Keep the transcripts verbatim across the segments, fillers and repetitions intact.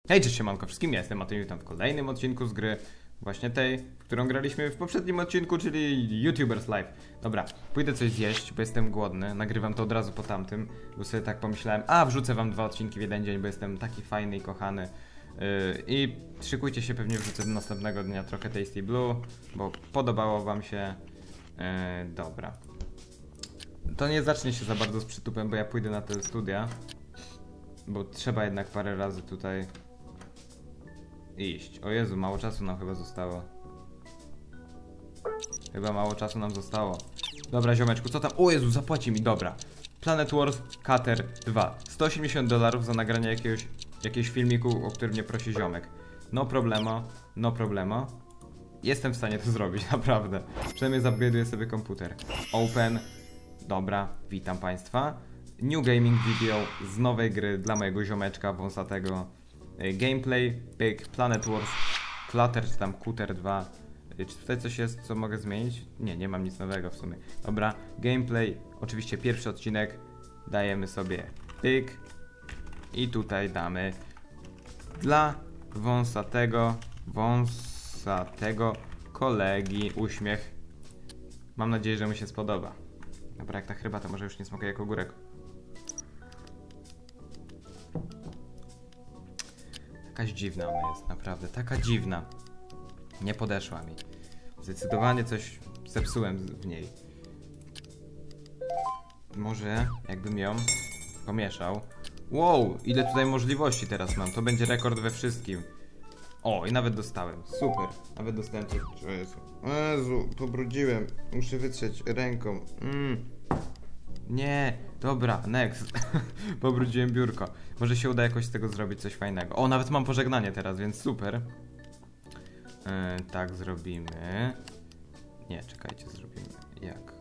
Hej, cześć siemanko wszystkim, ja jestem Mateusz, witam w kolejnym odcinku z gry właśnie tej, w którą graliśmy w poprzednim odcinku, czyli YouTubers Live. Dobra, pójdę coś zjeść, bo jestem głodny, nagrywam to od razu po tamtym, bo sobie tak pomyślałem, a wrzucę wam dwa odcinki w jeden dzień, bo jestem taki fajny i kochany. Yy, I szykujcie się, pewnie wrzucę do następnego dnia trochę Tasty Blue, bo podobało wam się. Yy, dobra. To nie zacznie się za bardzo z przytupem, bo ja pójdę na te studia, bo trzeba jednak parę razy tutaj iść. O Jezu, mało czasu nam chyba zostało. Chyba mało czasu nam zostało. Dobra, ziomeczku, co tam? O Jezu, zapłaci mi, dobra. Planet Wars Cater dwa. sto osiemdziesiąt dolarów za nagranie jakiegoś, jakiegoś filmiku, o którym mnie prosi ziomek. No problemo, no problemo. Jestem w stanie to zrobić, naprawdę. Przynajmniej zupgraduję sobie komputer. Open. Dobra, witam państwa. New Gaming Video z nowej gry dla mojego ziomeczka wąsatego. Gameplay, Big Planet Wars, Clutter czy tam Cutter dwa. Czy tutaj coś jest, co mogę zmienić? Nie, nie mam nic nowego w sumie. Dobra, gameplay, oczywiście pierwszy odcinek. Dajemy sobie Big. I tutaj damy dla wąsatego, wąsatego kolegi uśmiech. Mam nadzieję, że mu się spodoba. Dobra, jak ta herbata, może już nie smakuje jak ogórek. Jakaś dziwna ona jest, naprawdę, taka dziwna. Nie podeszła mi. Zdecydowanie coś zepsułem w niej. Może jakbym ją pomieszał. Wow, ile tutaj możliwości teraz mam. To będzie rekord we wszystkim. O, i nawet dostałem. Super. Nawet dostałem coś. O Jezu, o Jezu, pobrudziłem. Muszę wytrzeć ręką. Mm. Nie, dobra, next. Pobrudziłem biurko. Może się uda jakoś z tego zrobić coś fajnego. O, nawet mam pożegnanie teraz, więc super. Yy, tak zrobimy. Nie, czekajcie, zrobimy. Jak?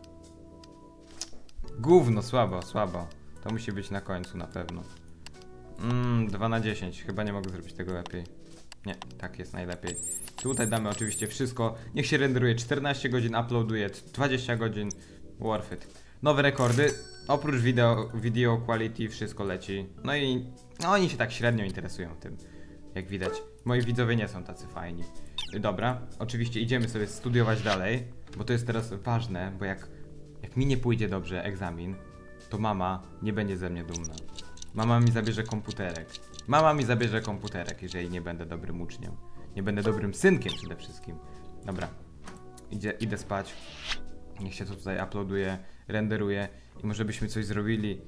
Gówno, słabo, słabo. To musi być na końcu na pewno. Mmm, dwa na dziesięć. Chyba nie mogę zrobić tego lepiej. Nie, tak jest najlepiej. Tutaj damy oczywiście wszystko. Niech się renderuje czternaście godzin, uploaduje dwadzieścia godzin. Worth it. Nowe rekordy. Oprócz video, video quality wszystko leci. No i no, oni się tak średnio interesują tym. Jak widać. Moi widzowie nie są tacy fajni. Dobra, oczywiście idziemy sobie studiować dalej. Bo to jest teraz ważne, bo jak, jak mi nie pójdzie dobrze egzamin, to mama nie będzie ze mnie dumna. Mama mi zabierze komputerek. Mama mi zabierze komputerek, jeżeli nie będę dobrym uczniem. Nie będę dobrym synkiem przede wszystkim. Dobra, Idzie, idę spać. Niech się to tutaj uploaduje, renderuje. I może byśmy coś zrobili.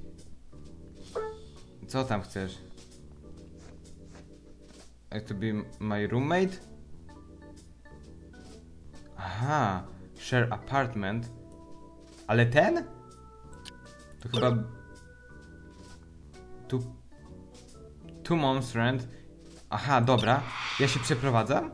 Co tam chcesz? To be my roommate? Aha, share apartment. Ale ten? To chyba... Tu... Two months rent. Aha, dobra. Ja się przeprowadzam?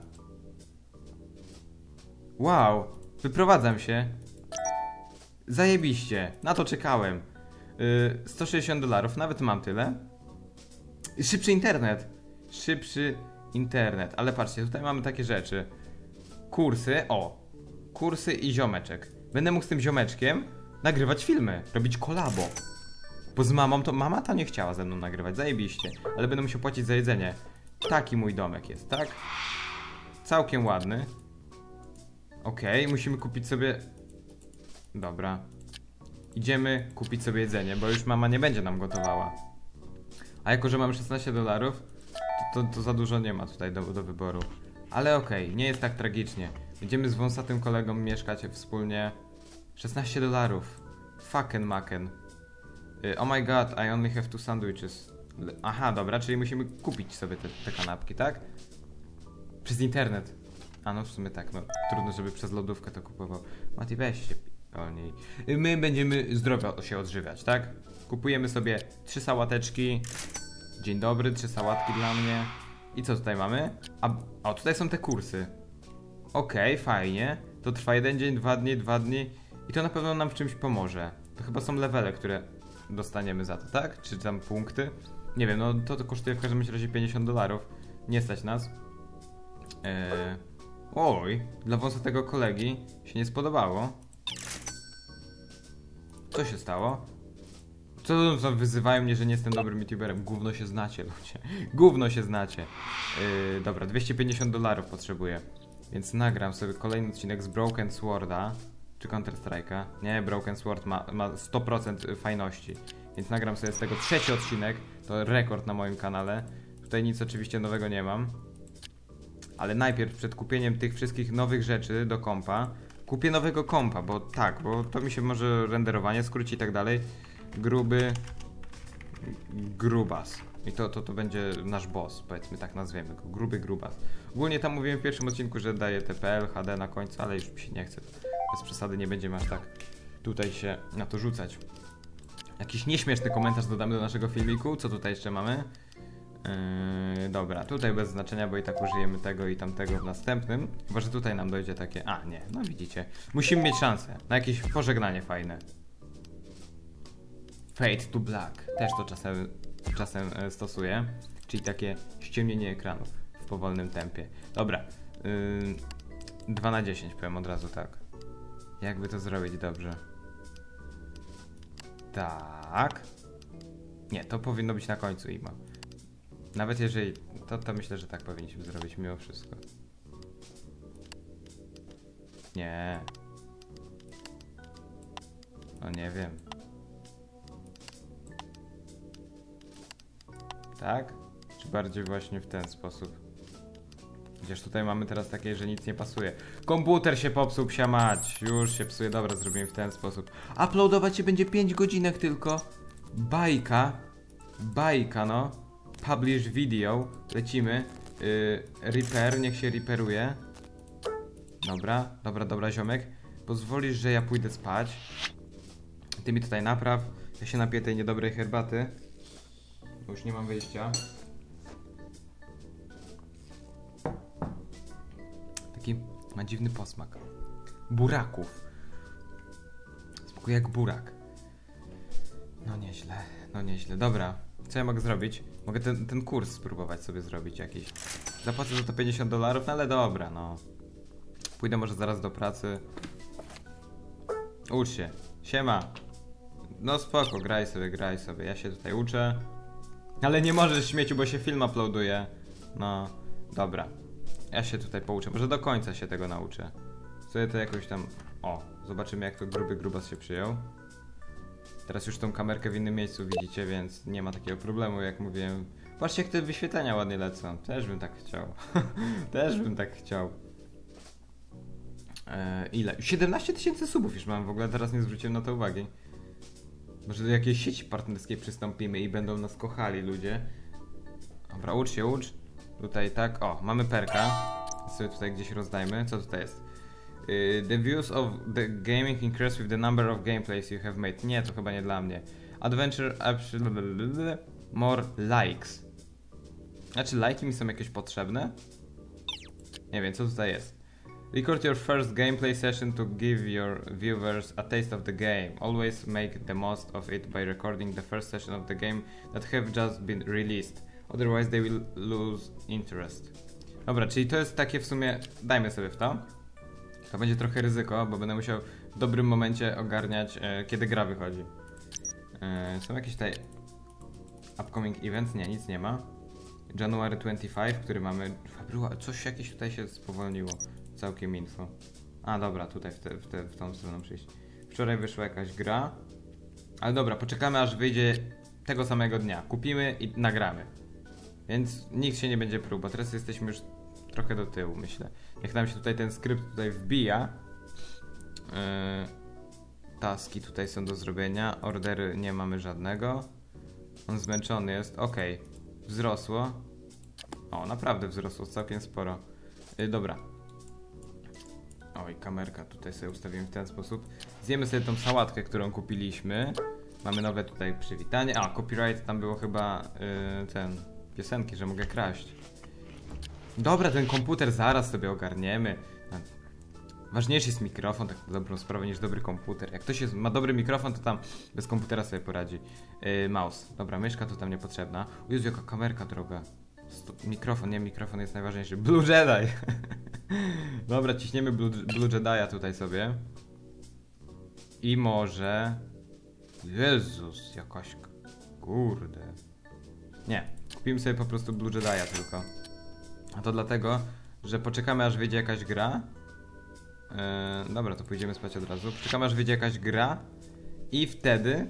Wow, wyprowadzam się. Zajebiście, na to czekałem. Yy, sto sześćdziesiąt dolarów, nawet mam tyle. Szybszy internet. Szybszy internet, ale patrzcie, tutaj mamy takie rzeczy. Kursy, o. Kursy i ziomeczek. Będę mógł z tym ziomeczkiem nagrywać filmy, robić kolabo. Bo z mamą to, mama ta nie chciała ze mną nagrywać, zajebiście. Ale będę musiał płacić za jedzenie. Taki mój domek jest, tak? Całkiem ładny. Okej, okay, musimy kupić sobie... Dobra. Idziemy kupić sobie jedzenie, bo już mama nie będzie nam gotowała. A jako, że mam szesnaście dolarów, to, to, to za dużo nie ma tutaj do, do wyboru. Ale okej, okay, nie jest tak tragicznie. Będziemy z wąsatym kolegą mieszkać wspólnie. szesnaście dolarów. Fucking maken. Oh my god, I only have two sandwiches. Aha, dobra, czyli musimy kupić sobie te, te kanapki, tak? Przez internet. A no w sumie tak, no trudno, żeby przez lodówkę to kupował. Mati, weź się o niej. My będziemy zdrowo się odżywiać, tak? Kupujemy sobie trzy sałateczki. Dzień dobry, trzy sałatki dla mnie. I co tutaj mamy? A, o, tutaj są te kursy. Okej, okay, fajnie. To trwa jeden dzień, dwa dni, dwa dni. I to na pewno nam w czymś pomoże. To chyba są levele, które dostaniemy za to, tak? Czy tam punkty? Nie wiem, no to, to kosztuje w każdym razie pięćdziesiąt dolarów. Nie stać nas. Eee... Oj, dla wąsatego kolegi się nie spodobało. Co się stało? Co to wyzywają mnie, że nie jestem dobrym youtuberem? Gówno się znacie, ludzie. Gówno się znacie. Yy, dobra, dwieście pięćdziesiąt dolarów potrzebuję. Więc nagram sobie kolejny odcinek z Broken Sworda. Czy Counter Strike'a? Nie, Broken Sword ma, ma sto procent fajności. Więc nagram sobie z tego trzeci odcinek. To rekord na moim kanale. Tutaj nic oczywiście nowego nie mam. Ale najpierw przed kupieniem tych wszystkich nowych rzeczy do kompa kupię nowego kompa, bo tak, bo to mi się może renderowanie skróci i tak dalej. Gruby Grubas. I to, to, to będzie nasz boss, powiedzmy tak nazwiemy go. Gruby Grubas. Ogólnie tam mówiłem w pierwszym odcinku, że daje T P L, H D na końcu, ale już mi się nie chce. Bez przesady nie będziemy aż tak tutaj się na to rzucać. Jakiś nieśmieszny komentarz dodamy do naszego filmiku. Co tutaj jeszcze mamy? Yy, dobra, tutaj bez znaczenia, bo i tak użyjemy tego i tamtego w następnym. Chyba, że tutaj nam dojdzie takie... A, nie, no widzicie. Musimy mieć szansę na jakieś pożegnanie fajne. Fade to black. Też to czasem, czasem e, stosuję. Czyli takie ściemnienie ekranu w powolnym tempie. Dobra. Yy, dwa na dziesięć powiem od razu tak. Jakby to zrobić dobrze? Tak. Nie, to powinno być na końcu ima. Nawet jeżeli... To, to myślę, że tak powinniśmy zrobić mimo wszystko. Nie. No nie wiem. Tak? Czy bardziej właśnie w ten sposób? Chociaż tutaj mamy teraz takie, że nic nie pasuje. Komputer się popsuł, psia mać. Już się psuje. Dobra, zrobimy w ten sposób. Uploadować się będzie pięć godzinek tylko. Bajka. Bajka, no. Publish video. Lecimy. Yy, repair, niech się repairuje. Dobra, dobra, dobra, ziomek. Pozwolisz, że ja pójdę spać. Ty mi tutaj napraw. Ja się napiję tej niedobrej herbaty. Bo już nie mam wyjścia. Taki ma dziwny posmak. Buraków. Smakuje jak burak. No nieźle, no nieźle. Dobra, co ja mogę zrobić? Mogę ten, ten kurs spróbować sobie zrobić jakiś. Zapłacę za to pięćdziesiąt dolarów, no ale dobra, no. Pójdę może zaraz do pracy. Ucz się. Siema. No spoko, graj sobie, graj sobie. Ja się tutaj uczę. Ale nie możesz, śmieciu, bo się film uploaduje. No, dobra. Ja się tutaj pouczę. Może do końca się tego nauczę. Sobie to jakoś tam... O, zobaczymy jak to gruby grubas się przyjął. Teraz już tą kamerkę w innym miejscu widzicie, więc nie ma takiego problemu, jak mówiłem. Patrzcie, jak te wyświetlenia ładnie lecą. Też bym tak chciał. Też bym tak chciał. Eee, ile? siedemnaście tysięcy subów już mam, w ogóle teraz nie zwróciłem na to uwagi. Może do jakiejś sieci partnerskiej przystąpimy i będą nas kochali ludzie. Dobra, ucz się, ucz. Tutaj tak, o, mamy perka. Sobie tutaj gdzieś rozdajmy. Co tutaj jest? Uh, the views of the gaming increase with the number of gameplays you have made. Nie, to chyba nie dla mnie. Adventure, more likes. Znaczy, lajki mi są jakieś potrzebne? Nie wiem, co tutaj jest. Record your first gameplay session to give your viewers a taste of the game. Always make the most of it by recording the first session of the game that have just been released. Otherwise they will lose interest. Dobra, czyli to jest takie w sumie... Dajmy sobie w to. To będzie trochę ryzyko, bo będę musiał w dobrym momencie ogarniać, e, kiedy gra wychodzi. E, są jakieś tutaj... Upcoming events? Nie, nic nie ma. January twenty-fifth, który mamy... Februar... Coś jakieś tutaj się spowolniło. Całkiem info. A dobra, tutaj w, te, w, te, w tą stronę przyjść. Wczoraj wyszła jakaś gra. Ale dobra, poczekamy aż wyjdzie tego samego dnia. Kupimy i nagramy. Więc nikt się nie będzie próbował, bo teraz jesteśmy już trochę do tyłu, myślę. Jak nam się tutaj ten skrypt tutaj wbija. Yy, taski tutaj są do zrobienia. Ordery nie mamy żadnego. On zmęczony jest. Ok. Wzrosło. O, naprawdę wzrosło całkiem sporo. Yy, dobra. Oj, kamerka tutaj sobie ustawimy w ten sposób. Zjemy sobie tą sałatkę, którą kupiliśmy. Mamy nowe tutaj przywitanie. A, copyright tam było chyba yy, ten... piosenki, że mogę kraść. Dobra, ten komputer zaraz sobie ogarniemy. Ważniejszy jest mikrofon, tak na dobrą sprawę, niż dobry komputer. Jak ktoś jest, ma dobry mikrofon, to tam bez komputera sobie poradzi. Yy, mouse. Dobra, myszka to tam niepotrzebna. O Jezu, jaka kamerka droga. Sto mikrofon, nie, mikrofon jest najważniejszy. Blue Jedi! Dobra, ciśniemy Blue, Blue Jedi'a tutaj sobie. I może... Jezus, jakaś... Kurde. Nie, kupimy sobie po prostu Blue Jedi'a tylko. A to dlatego, że poczekamy aż wyjdzie jakaś gra. Yy, dobra, to pójdziemy spać od razu. Poczekamy aż wyjdzie jakaś gra. I wtedy...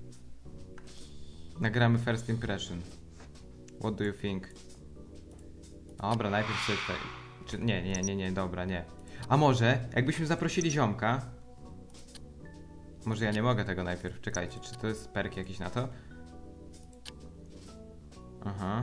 nagramy first impression. What do you think? Dobra, najpierw sobie tutaj... Czy... Nie, nie, nie, nie, dobra, nie. A może, jakbyśmy zaprosili ziomka... Może ja nie mogę tego najpierw, czekajcie, czy to jest perk jakiś na to? Aha.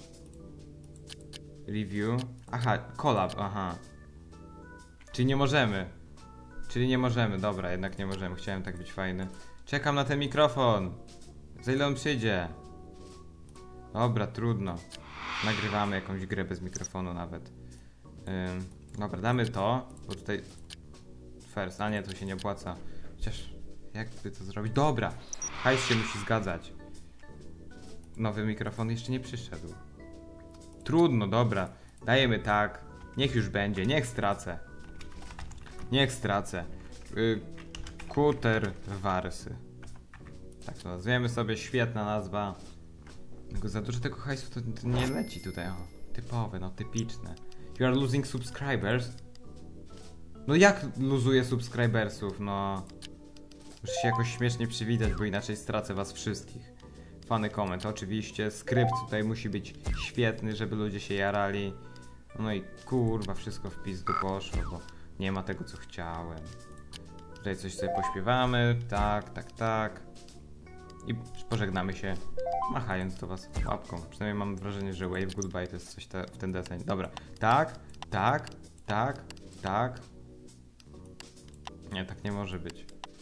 Review. Aha, collab, aha. Czyli nie możemy. Czyli nie możemy, dobra, jednak nie możemy, chciałem tak być fajny. Czekam na ten mikrofon. Za ile on przyjdzie? Dobra, trudno. Nagrywamy jakąś grę bez mikrofonu nawet. Ym, dobra, damy to, bo tutaj... First, a nie, to się nie opłaca. Chociaż, jakby to zrobić? Dobra, hajs się musi zgadzać. Nowy mikrofon jeszcze nie przyszedł. Trudno, dobra. Dajemy tak. Niech już będzie, niech stracę. Niech stracę. Yy, Kuter Warsy. Tak to nazwiemy sobie, świetna nazwa. Tylko za dużo tego hajsu to, to nie leci tutaj. O, typowe, no typiczne. You are losing subscribers. No jak luzuję subscribersów, no. Muszę się jakoś śmiesznie przywitać, bo inaczej stracę was wszystkich. Fany comment, oczywiście. Skrypt tutaj musi być świetny, żeby ludzie się jarali. No i kurwa, wszystko w pizdu poszło, bo nie ma tego, co chciałem. Tutaj coś sobie pośpiewamy. Tak, tak, tak. I pożegnamy się, machając do was łapką. Przynajmniej mam wrażenie, że wave goodbye to jest coś te, w ten deseń. Dobra. Tak, tak, tak, tak. Nie, tak nie może być.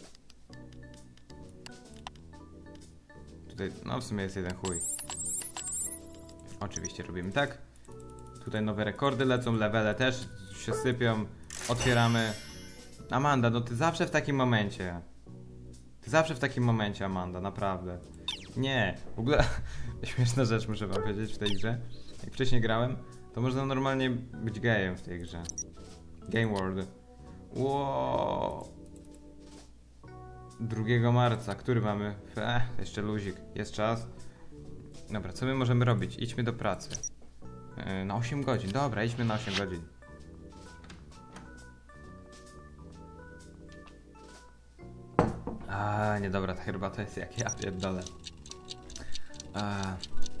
Tutaj, no w sumie jest jeden chuj. Oczywiście robimy tak. Tutaj nowe rekordy lecą, levele też się sypią. Otwieramy. Amanda, no ty zawsze w takim momencie. Ty zawsze w takim momencie, Amanda, naprawdę. Nie, w ogóle śmieszna rzecz muszę wam powiedzieć w tej grze. Jak wcześniej grałem, to można normalnie być gejem w tej grze. Game World. Wow. drugiego marca, który mamy? Ech, jeszcze luzik, jest czas. Dobra, co my możemy robić? Idźmy do pracy. Yy, na osiem godzin, dobra, idźmy na osiem godzin. A, nie dobra, ta herbata jest jak ja pierdolę. A.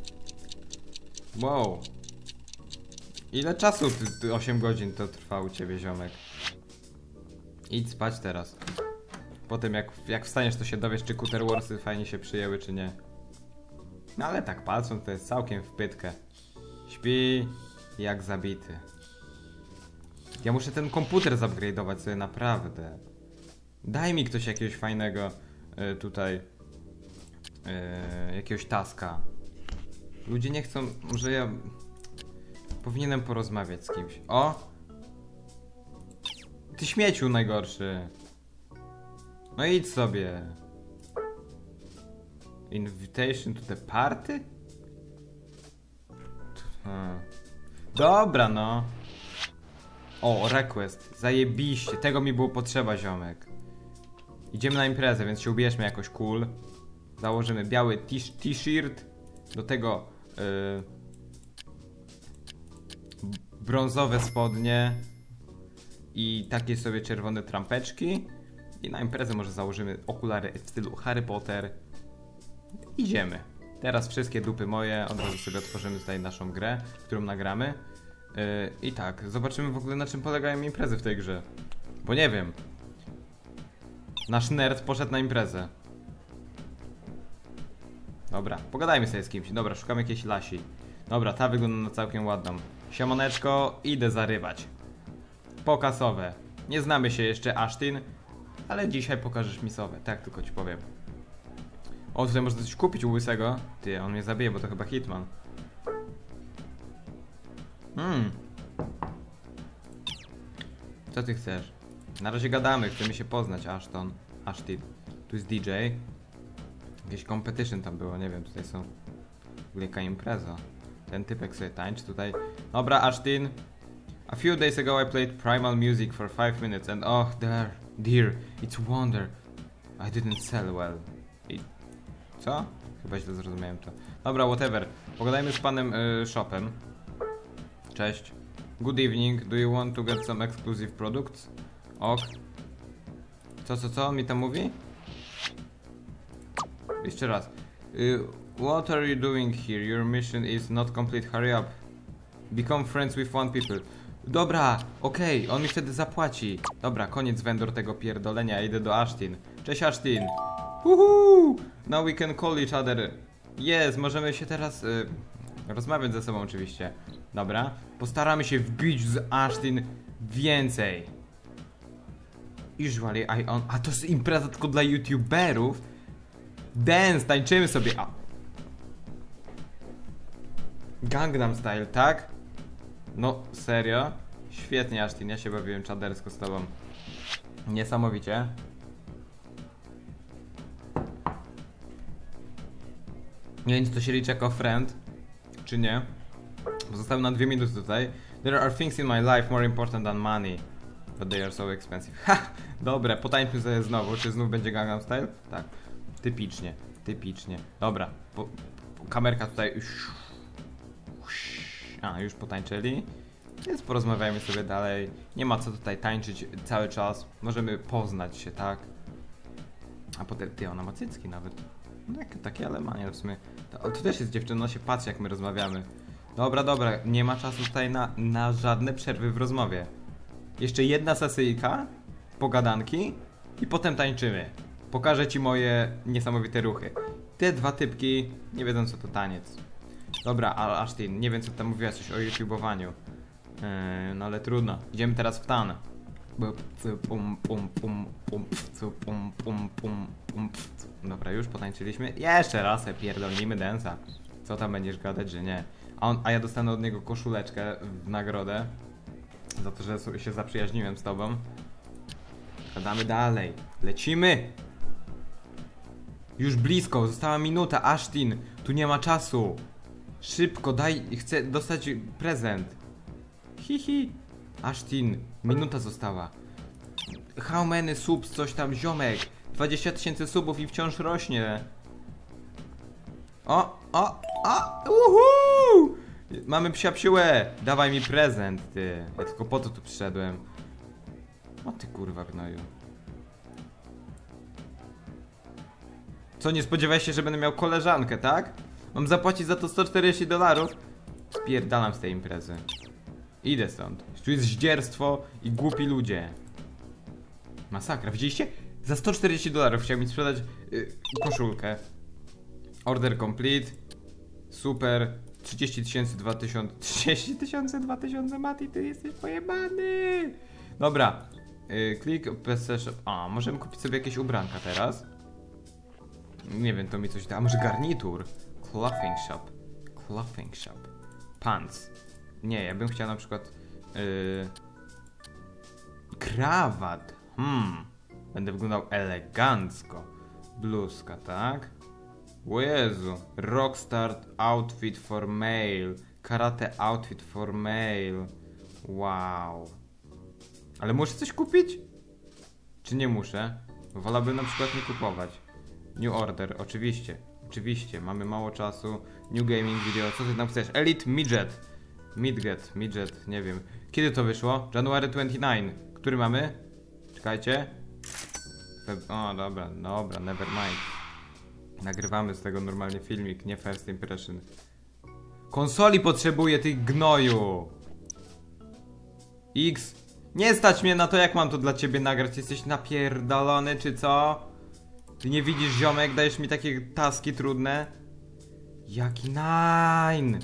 Wow. Ile czasu ty, ty osiem godzin to trwa u ciebie, ziomek? Idź spać teraz. Potem jak, jak wstaniesz, to się dowiesz, czy Kuter Warsy fajnie się przyjęły, czy nie. No ale tak patrząc, to jest całkiem w pytkę. Śpi jak zabity. Ja muszę ten komputer zupgrade'ować sobie naprawdę. Daj mi ktoś jakiegoś fajnego y, tutaj y, jakiegoś taska. Ludzie nie chcą, może ja powinienem porozmawiać z kimś. O! Ty śmieciu najgorszy. No idź sobie. Invitation to the party? Hmm. Dobra, no. O, request. Zajebiście. Tego mi było potrzeba, ziomek. Idziemy na imprezę, więc się ubierzmy jakoś cool. Założymy biały t-shirt. Do tego yy, brązowe spodnie. I takie sobie czerwone trampeczki. I na imprezę może założymy okulary w stylu Harry Potter. Idziemy. Teraz wszystkie dupy moje. Od razu sobie otworzymy tutaj naszą grę, którą nagramy. Yy, I tak, zobaczymy w ogóle, na czym polegają imprezy w tej grze. Bo nie wiem. Nasz nerd poszedł na imprezę. Dobra, pogadajmy sobie z kimś. Dobra, szukamy jakiejś lasi. Dobra, ta wygląda na całkiem ładną. Siemoneczko, idę zarywać. Pokasowe. Nie znamy się jeszcze, Ashtin, ale dzisiaj pokażesz mi sowę. Tak tylko ci powiem. O, tutaj można coś kupić u łysego. Ty, on mnie zabije, bo to chyba Hitman. Hmm. Co ty chcesz? Na razie gadamy, chcemy się poznać, Ashton. Ashton. Tu jest D J. Jakieś competition tam było, nie wiem, tutaj są... Wielka impreza. Ten typek sobie tańczy tutaj. Dobra, Ashton. A few days ago I played Primal music for five minutes and oh, there, dear, it's wonder. I didn't sell well. I... Co? Chyba źle zrozumiałem to. Dobra, whatever. Pogadajmy z panem y, Shopem. Cześć. Good evening. Do you want to get some exclusive products? Ok. Co, co, co? On mi tam mówi? Jeszcze raz. Y, what are you doing here? Your mission is not complete. Hurry up. Become friends with one people. Dobra, okej, okay, on mi wtedy zapłaci. Dobra, koniec vendor tego pierdolenia, idę do Ashtin. Cześć Ashtin. Uhu! Now we can call each other. Jest, możemy się teraz y, rozmawiać ze sobą oczywiście. Dobra, postaramy się wbić z Ashtin więcej. Usually I on... A to jest impreza tylko dla youtuberów? Dance, tańczymy sobie. A. Gangnam Style, tak? No, serio? Świetnie, Ashtin, ja się bawiłem czadersko z tobą. Niesamowicie. Nie wiem, czy to się liczy jako friend, czy nie. Zostały na dwie minuty tutaj. There are things in my life more important than money, but they are so expensive. Ha! Dobre, potańczmy sobie znowu. Czy znów będzie Gangnam Style? Tak. Typicznie, typicznie. Dobra, po, po, kamerka tutaj... A, już potańczyli. Więc porozmawiajmy sobie dalej. Nie ma co tutaj tańczyć cały czas. Możemy poznać się, tak? A potem, ty, ona ma cycki nawet. No jak, takie, ale ma, nie, w sumie. To, to też jest dziewczyna, ona się patrzy jak my rozmawiamy. Dobra, dobra, nie ma czasu tutaj na, na żadne przerwy w rozmowie. Jeszcze jedna sesyjka, pogadanki i potem tańczymy. Pokażę ci moje niesamowite ruchy. Te dwa typki nie wiedzą co to taniec. Dobra, ale Ashtin, nie wiem co tam mówiłaś, coś o YouTubowaniu. Yy, no ale trudno. Idziemy teraz w tan. Pum, pum, pum, pum, pum, pum, pum, pum. Dobra, już potańczyliśmy. Jeszcze raz se pierdolnimy dance'a. Co tam będziesz gadać, że nie? A, on, a ja dostanę od niego koszuleczkę w nagrodę. Za to, że sobie się zaprzyjaźniłem z tobą. Gadamy dalej. Lecimy! Już blisko, została minuta. Ashtin, tu nie ma czasu. Szybko, daj, chcę dostać prezent. Hihi. Ashtin, minuta została. How many subs, coś tam, ziomek. dwadzieścia tysięcy subów i wciąż rośnie. O, o, o, uhu! Mamy psia psiłę. Dawaj mi prezent, ty. Ja tylko po to tu przyszedłem. O ty kurwa gnoju. Co, nie spodziewałeś się, że będę miał koleżankę, tak? Mam zapłacić za to sto czterdzieści dolarów? Spierdalam z tej imprezy. Idę stąd. Tu jest zdzierstwo i głupi ludzie. Masakra, widzieliście? Za sto czterdzieści dolarów chciał mi sprzedać yy, koszulkę. Order complete. Super. trzydzieści tysięcy, dwa tysiące. trzydzieści tysięcy, dwa tysiące, Mati, ty jesteś pojebany. Dobra. Yy, klik, P C Shop. A, możemy kupić sobie jakieś ubranka teraz. Nie wiem, to mi coś da. A może garnitur? Clothing shop. Clothing shop. Pants. Nie, ja bym chciał na przykład yy... krawat. Hmm. Będę wyglądał elegancko. Bluzka, tak? O Jezu. Rockstar outfit for male. Karate outfit for male. Wow. Ale muszę coś kupić? Czy nie muszę? Wolałbym na przykład nie kupować. New order, oczywiście. Oczywiście, mamy mało czasu. New gaming video, co ty tam chcesz? Elite midget. Midget, midget, nie wiem. Kiedy to wyszło? January dwudziesty dziewiąty. Który mamy? Czekajcie. Feb o, dobra, dobra, never mind. Nagrywamy z tego normalnie filmik, nie first impression. Konsoli potrzebuję, ty gnoju. X. Nie stać mnie na to, jak mam to dla ciebie nagrać. Jesteś napierdolony, czy co? Ty nie widzisz, ziomek, dajesz mi takie taski trudne? Jaki nine?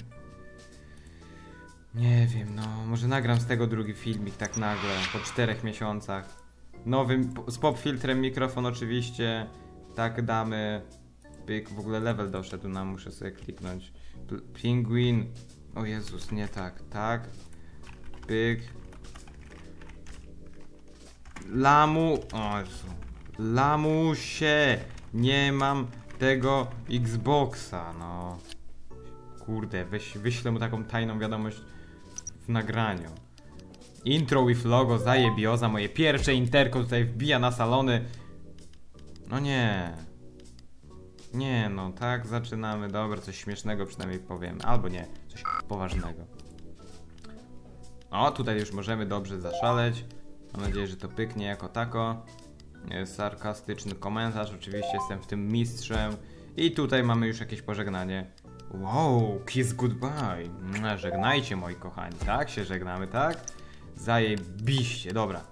Nie wiem, no, może nagram z tego drugi filmik tak nagle, po czterech miesiącach. Nowym, z pop filtrem mikrofon oczywiście. Tak damy. Pyk, w ogóle level doszedł nam, muszę sobie kliknąć. Penguin. O Jezus, nie tak, tak. Pyk. Lamu. O Jezu. Lamusie. Nie mam tego Xboxa, no. Kurde, weź, wyślę mu taką tajną wiadomość w nagraniu. Intro with logo, zajebioza, moje pierwsze interko tutaj wbija na salony. No nie. Nie no, tak zaczynamy. Dobra, coś śmiesznego przynajmniej powiem. Albo nie, coś poważnego. O, tutaj już możemy dobrze zaszaleć. Mam nadzieję, że to pyknie jako tako. Sarkastyczny komentarz, oczywiście jestem w tym mistrzem. I tutaj mamy już jakieś pożegnanie. Wow, kiss goodbye. Mua, żegnajcie moi kochani, tak? Się żegnamy, tak? Zajebiście, dobra.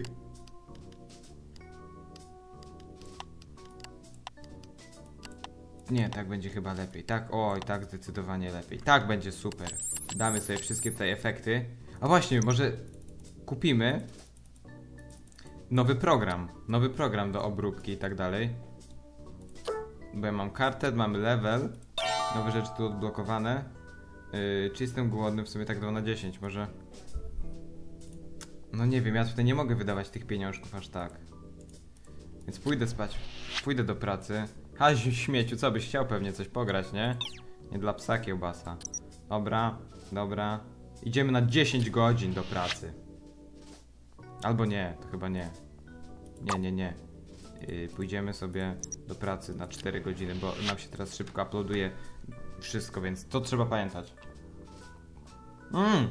Nie, tak będzie chyba lepiej. Tak, oj, tak zdecydowanie lepiej. Tak będzie super. Damy sobie wszystkie tutaj efekty. A właśnie, może kupimy nowy program. Nowy program do obróbki i tak dalej. Bo ja mam kartę, mamy level. Nowe rzeczy tu odblokowane. Yy, czy jestem głodny? W sumie tak dwa na dziesięć, może. No nie wiem, ja tutaj nie mogę wydawać tych pieniążków aż tak. Więc pójdę spać. Pójdę do pracy. Ha, śmieciu, co byś chciał pewnie coś pograć, nie? Nie dla psa kiełbasa. Dobra, dobra. Idziemy na dziesięć godzin do pracy. Albo nie, to chyba nie. Nie, nie, nie. Yy, pójdziemy sobie do pracy na cztery godziny, bo nam się teraz szybko uploaduje wszystko, więc to trzeba pamiętać. Mm.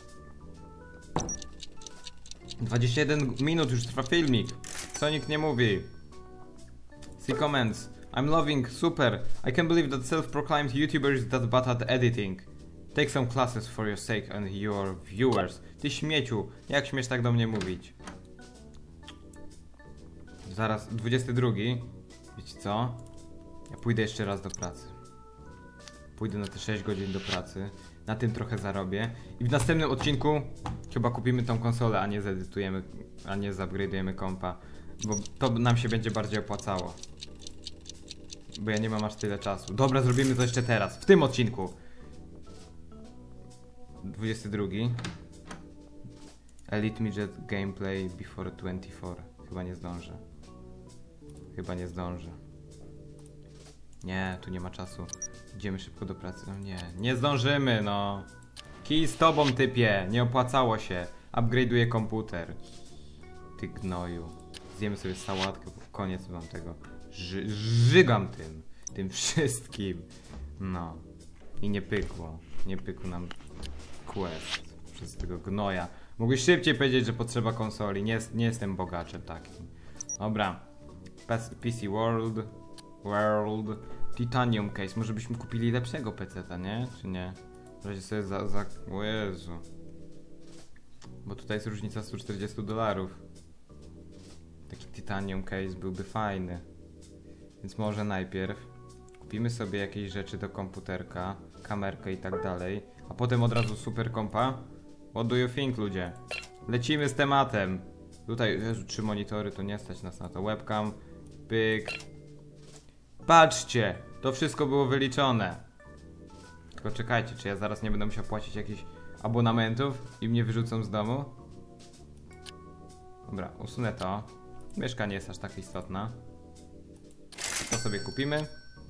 dwadzieścia jeden minut już trwa filmik. Co nikt nie mówi. See comments. I'm loving, super. I can't believe that self-proclaimed YouTuber is that bad at editing. Take some classes for your sake and your viewers. Ty śmieciu, jak śmiesz tak do mnie mówić? Zaraz, dwudziesty drugi. Wiecie co? Ja pójdę jeszcze raz do pracy. Pójdę na te sześć godzin do pracy. Na tym trochę zarobię. I w następnym odcinku chyba kupimy tą konsolę, a nie zedytujemy, a nie zupgrade'ujemy kompa. Bo to nam się będzie bardziej opłacało. Bo ja nie mam aż tyle czasu. Dobra, zrobimy to jeszcze teraz, w tym odcinku. dwudziesty drugi. Elite Midget Gameplay before twenty four. Chyba nie zdążę. Chyba nie zdążę. Nie, tu nie ma czasu. Idziemy szybko do pracy. No nie, nie zdążymy, no. Kij z tobą, typie. Nie opłacało się. Upgrade'uję komputer. Ty gnoju. Zjemy sobie sałatkę, bo koniec mam tego. Ży żygam tym. Tym wszystkim. No. I nie pykło. Nie pykł nam quest. Przez tego gnoja. Mógłbyś szybciej powiedzieć, że potrzeba konsoli. Nie, nie jestem bogaczem takim. Dobra. P C World. World. Titanium case. Może byśmy kupili lepszego peceta, nie? Czy nie? W razie sobie za... za... O Jezu. Bo tutaj jest różnica sto czterdzieści dolarów. Taki titanium case byłby fajny. Więc może najpierw kupimy sobie jakieś rzeczy do komputerka, kamerkę i tak dalej. A potem od razu super kompa. What do you think, ludzie? Lecimy z tematem. Tutaj, Jezu, trzy monitory, to nie stać nas na to. Webcam, pyk. Patrzcie, to wszystko było wyliczone. Tylko czekajcie, czy ja zaraz nie będę musiał płacić jakichś abonamentów i mnie wyrzucą z domu? Dobra, usunę to. Myszka nie jest aż tak istotna. To sobie kupimy.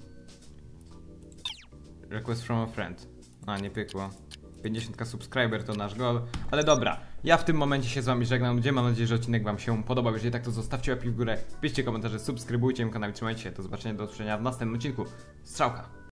Request from a friend. A, nie pykło. pięćdziesiąt tysięcy subskryber to nasz goal. Ale dobra, ja w tym momencie się z wami żegnam. Gdzie mam nadzieję, że odcinek wam się podobał. Jeżeli tak, to zostawcie łapki w górę, piszcie komentarze, subskrybujcie mój kanał i trzymajcie się. Do zobaczenia, do usłyszenia w następnym odcinku. Strzałka!